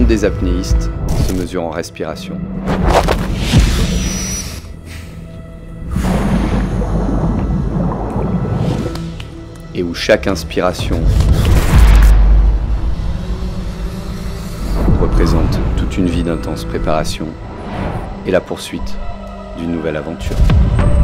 monde des apnéistes se mesure en respiration. Et où chaque inspiration représente toute une vie d'intense préparation et la poursuite d'une nouvelle aventure.